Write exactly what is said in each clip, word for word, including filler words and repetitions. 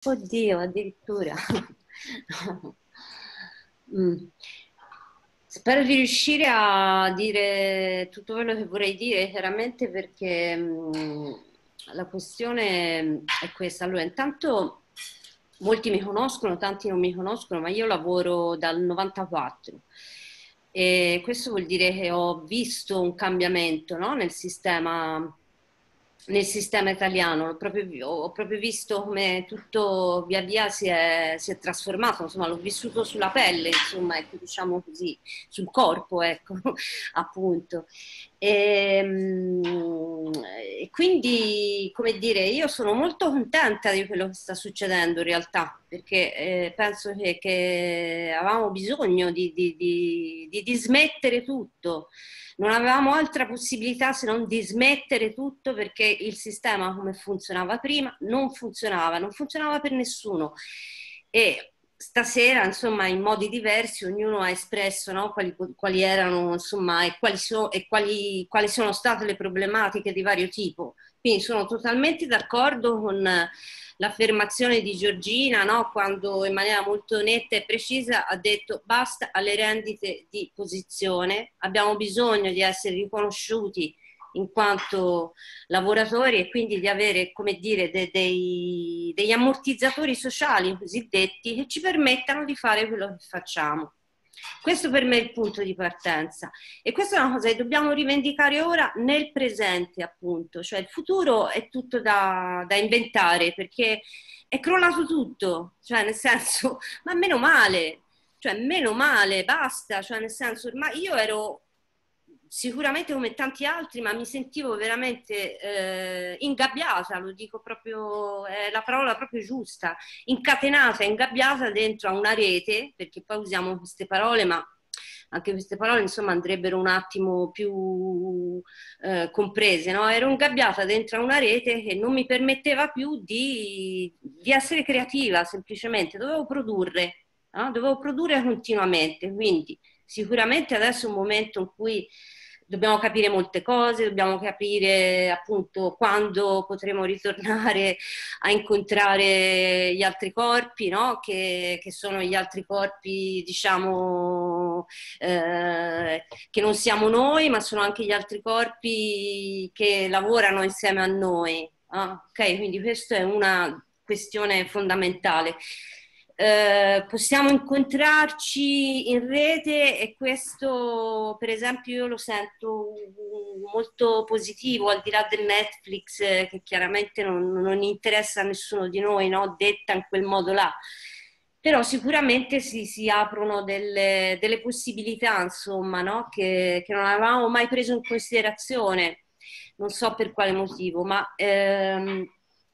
Oddio, addirittura. Mm. Spero di riuscire a dire tutto quello che vorrei dire, chiaramente perché mm, la questione è questa. Allora, intanto molti mi conoscono, tanti non mi conoscono, ma io lavoro dal novantaquattro e questo vuol dire che ho visto un cambiamento, no, nel sistema nel sistema italiano. Ho proprio, ho proprio visto come tutto via via si è, si è trasformato, insomma l'ho vissuto sulla pelle, insomma, ecco, diciamo così, sul corpo, ecco, appunto. E, mm, e quindi, come dire, io sono molto contenta di quello che sta succedendo in realtà, perché eh, penso che, che avevamo bisogno di, di, di, di dismettere tutto. Non avevamo altra possibilità se non di smettere tutto, perché il sistema come funzionava prima non funzionava, non funzionava per nessuno. E stasera, insomma, in modi diversi, ognuno ha espresso, no, quali, quali erano, insomma, e, quali, so, e quali, quali sono state le problematiche di vario tipo. Quindi sono totalmente d'accordo con l'affermazione di Giorgina, no? Quando in maniera molto netta e precisa ha detto basta alle rendite di posizione, abbiamo bisogno di essere riconosciuti in quanto lavoratori e quindi di avere, come dire, de, dei, degli ammortizzatori sociali cosiddetti che ci permettano di fare quello che facciamo. Questo per me è il punto di partenza e questa è una cosa che dobbiamo rivendicare ora nel presente, appunto, cioè il futuro è tutto da, da inventare perché è crollato tutto, cioè nel senso, ma meno male, cioè meno male, basta, cioè nel senso, ma io ero sicuramente come tanti altri, ma mi sentivo veramente eh, ingabbiata, lo dico proprio, è la parola proprio giusta, incatenata, ingabbiata dentro a una rete, perché poi usiamo queste parole, ma anche queste parole insomma andrebbero un attimo più eh, comprese, no? Ero ingabbiata dentro a una rete che non mi permetteva più di, di essere creativa, semplicemente, dovevo produrre, no? Dovevo produrre continuamente, quindi sicuramente adesso è un momento in cui dobbiamo capire molte cose, dobbiamo capire appunto quando potremo ritornare a incontrare gli altri corpi, no? Che, che sono gli altri corpi, diciamo, eh, che non siamo noi, ma sono anche gli altri corpi che lavorano insieme a noi. Ah, ok, quindi questa è una questione fondamentale. Eh, possiamo incontrarci in rete e questo per esempio io lo sento molto positivo al di là del Netflix eh, che chiaramente non, non interessa a nessuno di noi, no? Detta in quel modo là, però sicuramente si, si aprono delle, delle possibilità insomma, no? che, che non avevamo mai preso in considerazione, non so per quale motivo, ma ehm,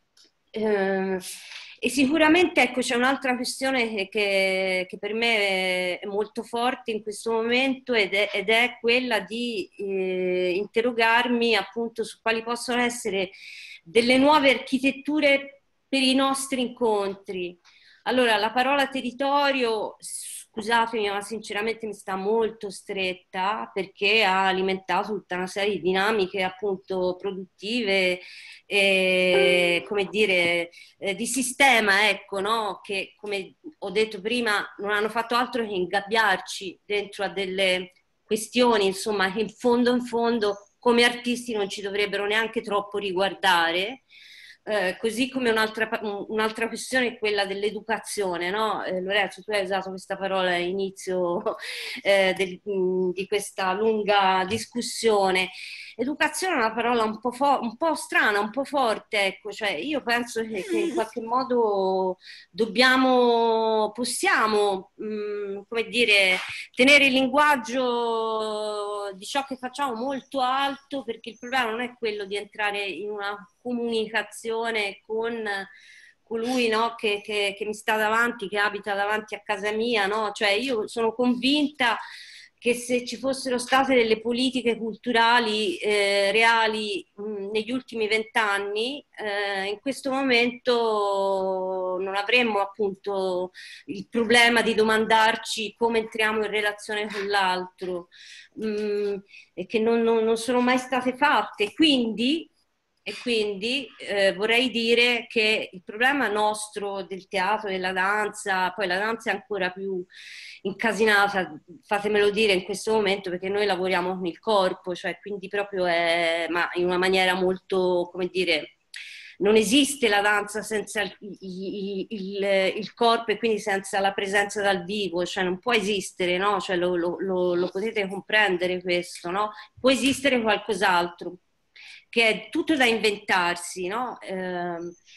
eh, e sicuramente ecco, c'è un'altra questione che, che, che per me è molto forte in questo momento ed è, ed è quella di eh, interrogarmi appunto su quali possono essere delle nuove architetture per i nostri incontri. Allora, la parola territorio, scusatemi, ma sinceramente mi sta molto stretta perché ha alimentato tutta una serie di dinamiche appunto produttive e, come dire, eh, di sistema, ecco, no? Che come ho detto prima non hanno fatto altro che ingabbiarci dentro a delle questioni, insomma, che in fondo in fondo come artisti non ci dovrebbero neanche troppo riguardare. Eh, così come un'altra, un'altra questione è quella dell'educazione, no? Eh, Lorenzo, tu hai usato questa parola all'inizio eh, del, di questa lunga discussione. Educazione è una parola un po', fo- un po' strana, un po' forte, ecco, cioè io penso che, che in qualche modo dobbiamo, possiamo, mh, come dire, tenere il linguaggio di ciò che facciamo molto alto, perché il problema non è quello di entrare in una comunicazione con colui, no, che, che, che mi sta davanti, che abita davanti a casa mia, no? Cioè io sono convinta che se ci fossero state delle politiche culturali eh, reali mh, negli ultimi vent'anni, eh, in questo momento non avremmo appunto il problema di domandarci come entriamo in relazione con l'altro mh, e che non, non, non sono mai state fatte. Quindi E quindi eh, vorrei dire che il problema nostro del teatro, della danza, poi la danza è ancora più incasinata, fatemelo dire in questo momento, perché noi lavoriamo con il corpo, cioè quindi proprio è, ma in una maniera molto, come dire, non esiste la danza senza il, il, il, il corpo e quindi senza la presenza dal vivo, cioè non può esistere, no? Cioè lo, lo, lo, lo potete comprendere questo, no? Può esistere qualcos'altro che è tutto da inventarsi, no? Eh,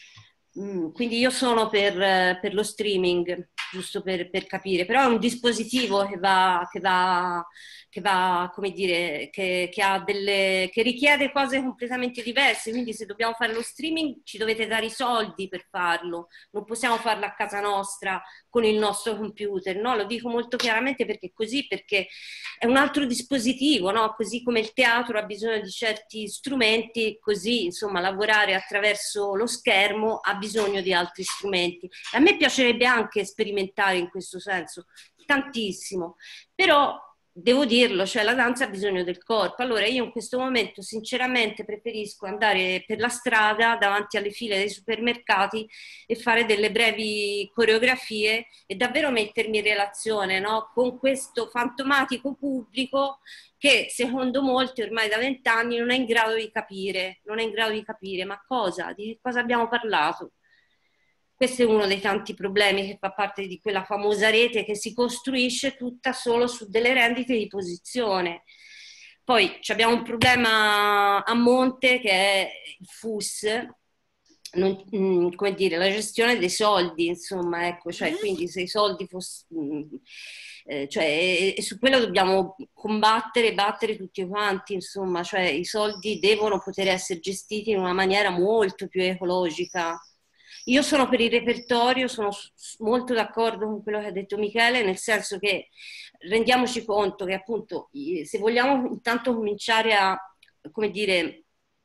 quindi io sono per, per lo streaming, giusto per, per, capire, però è un dispositivo che va, che va, che va come dire, che, che, ha delle, che richiede cose completamente diverse, quindi se dobbiamo fare lo streaming ci dovete dare i soldi per farlo, non possiamo farlo a casa nostra con il nostro computer, no? Lo dico molto chiaramente perché così, perché è un altro dispositivo, no? Così come il teatro ha bisogno di certi strumenti, così insomma lavorare attraverso lo schermo ha bisogno di altri strumenti. A me piacerebbe anche sperimentare in questo senso, tantissimo, però devo dirlo, cioè la danza ha bisogno del corpo. Allora io in questo momento sinceramente preferisco andare per la strada davanti alle file dei supermercati e fare delle brevi coreografie e davvero mettermi in relazione, no, con questo fantomatico pubblico che secondo molti ormai da vent'anni non è in grado di capire, non è in grado di capire, ma cosa? Di che cosa abbiamo parlato? Questo è uno dei tanti problemi che fa parte di quella famosa rete che si costruisce tutta solo su delle rendite di posizione. Poi abbiamo un problema a monte che è il F U S, non, mh, come dire, la gestione dei soldi, insomma, ecco, cioè quindi se i soldi fossero... Eh, cioè, e, e su quello dobbiamo combattere e battere tutti quanti, insomma, cioè i soldi devono poter essere gestiti in una maniera molto più ecologica. Io sono per il repertorio, sono molto d'accordo con quello che ha detto Michele, nel senso che rendiamoci conto che appunto se vogliamo intanto cominciare a, come dire,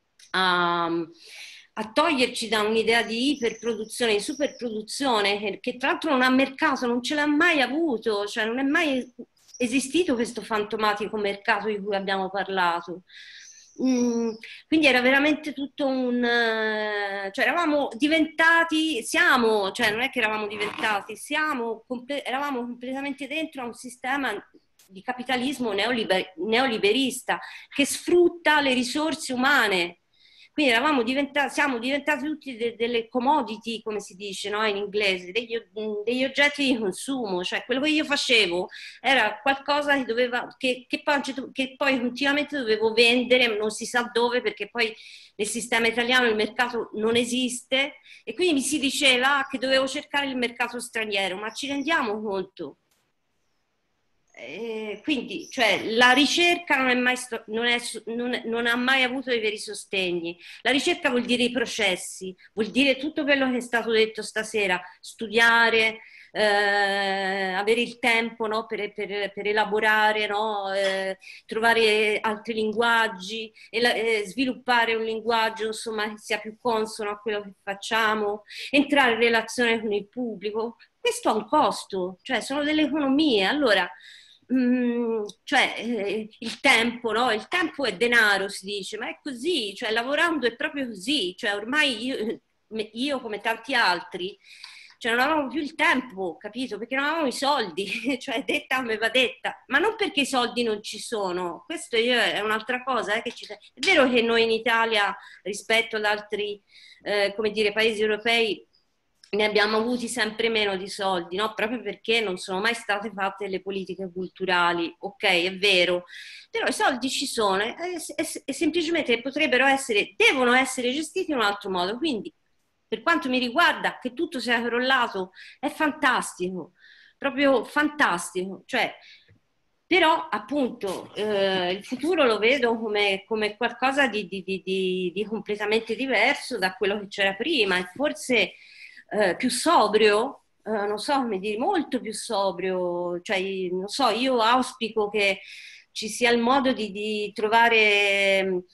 a, a toglierci da un'idea di iperproduzione, di superproduzione, che, che tra l'altro non ha mercato, non ce l'ha mai avuto, cioè non è mai esistito questo fantomatico mercato di cui abbiamo parlato. Mm, quindi era veramente tutto un... Uh, cioè eravamo diventati, siamo, cioè non è che eravamo diventati, siamo, comple- eravamo completamente dentro a un sistema di capitalismo neoliber- neoliberista che sfrutta le risorse umane. Quindi eravamo diventati, siamo diventati tutti de- delle commodity, come si dice, no? In inglese, degli, degli oggetti di consumo, cioè quello che io facevo era qualcosa che, doveva, che, che, poi, che poi continuamente dovevo vendere, non si sa dove, perché poi nel sistema italiano il mercato non esiste e quindi mi si diceva che dovevo cercare il mercato straniero, ma ci rendiamo conto? Eh, quindi, cioè, la ricerca non, è mai sto- non, è, non, è, non ha mai avuto dei veri sostegni. La ricerca vuol dire i processi, vuol dire tutto quello che è stato detto stasera, studiare, eh, avere il tempo, no, per, per, per elaborare, no, eh, trovare altri linguaggi, e la, eh, sviluppare un linguaggio insomma, che sia più consono a quello che facciamo, entrare in relazione con il pubblico. Questo ha un costo, cioè sono delle economie. Allora, Mm, cioè eh, il tempo, no? Il tempo è denaro, si dice, ma è così, cioè lavorando è proprio così, cioè ormai io, io come tanti altri, cioè non avevamo più il tempo, capito? Perché non avevamo i soldi, cioè detta come va detta, ma non perché i soldi non ci sono, questo io, è un'altra cosa, eh, che ci, è vero che noi in Italia rispetto ad altri, eh, come dire, paesi europei ne abbiamo avuti sempre meno di soldi, no? Proprio perché non sono mai state fatte le politiche culturali, ok, è vero, però i soldi ci sono e, e, e semplicemente potrebbero essere, devono essere gestiti in un altro modo, quindi per quanto mi riguarda che tutto sia crollato è fantastico, proprio fantastico, cioè però appunto eh, il futuro lo vedo come, come qualcosa di, di, di, di, di completamente diverso da quello che c'era prima e forse eh, più sobrio, eh, non so come dire, molto più sobrio, cioè non so, io auspico che ci sia il modo di, di trovare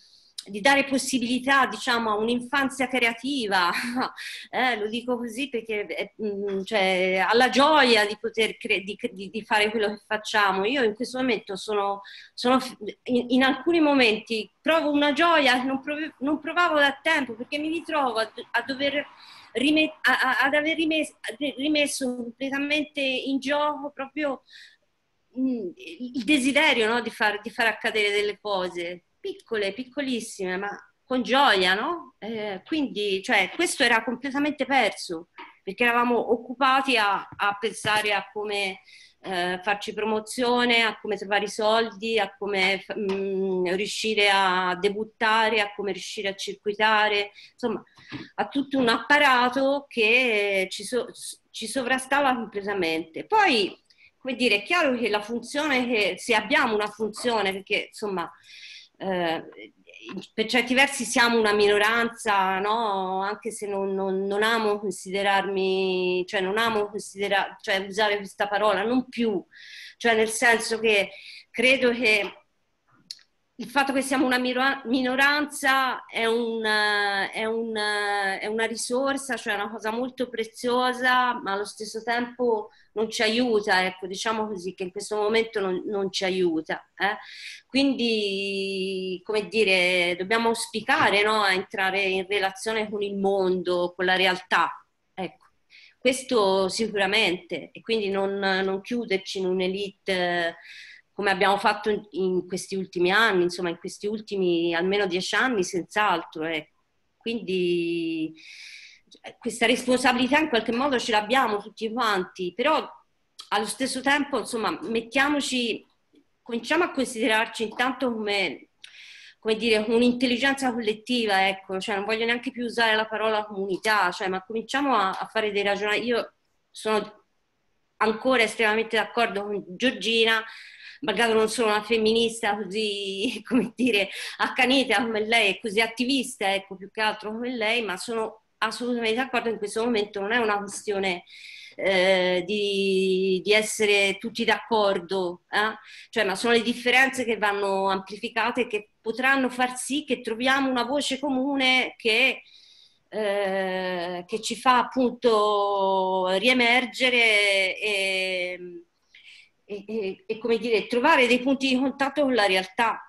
di dare possibilità, diciamo, a un'infanzia creativa, eh, lo dico così perché eh, mh, cioè, alla gioia di poter cre- di, di- di fare quello che facciamo. Io in questo momento sono, sono in, in alcuni momenti provo una gioia che non, prov- non provavo da tempo, perché mi ritrovo a, a dover rime- a- a- ad aver rimesso, rimesso completamente in gioco proprio mh, il desiderio, no, di far, di far accadere delle cose piccole, piccolissime, ma con gioia, no? Eh, quindi, cioè, questo era completamente perso, perché eravamo occupati a, a pensare a come eh, farci promozione, a come trovare i soldi, a come mh, riuscire a debuttare, a come riuscire a circuitare, insomma, a tutto un apparato che ci, so- ci sovrastava completamente. Poi, come dire, è chiaro che la funzione, che se abbiamo una funzione, perché insomma, eh, per certi versi siamo una minoranza, no? Anche se non, non, non amo considerarmi, cioè non amo considera- cioè usare questa parola, non più, cioè nel senso che credo che il fatto che siamo una minoranza è, un, è, un, è una risorsa, cioè una cosa molto preziosa, ma allo stesso tempo non ci aiuta, ecco, diciamo così, che in questo momento non, non ci aiuta. Eh? Quindi, come dire, dobbiamo auspicare, no, a entrare in relazione con il mondo, con la realtà. Ecco. Questo sicuramente, e quindi non, non chiuderci in un'elite eh, come abbiamo fatto in, in questi ultimi anni, insomma in questi ultimi almeno dieci anni, senz'altro. Ecco. Quindi questa responsabilità in qualche modo ce l'abbiamo tutti quanti, però allo stesso tempo, insomma, mettiamoci, cominciamo a considerarci intanto come, come dire, un'intelligenza collettiva, ecco, cioè non voglio neanche più usare la parola comunità, cioè, ma cominciamo a, a fare dei ragionamenti. Io sono ancora estremamente d'accordo con Giorgina, magari non sono una femminista così, come dire, accanita come lei e così attivista, ecco, più che altro come lei, ma sono assolutamente d'accordo in questo momento, non è una questione eh, di, di essere tutti d'accordo, eh? Cioè, ma sono le differenze che vanno amplificate e che potranno far sì che troviamo una voce comune che, eh, che ci fa appunto riemergere e, e, e, e come dire, trovare dei punti di contatto con la realtà.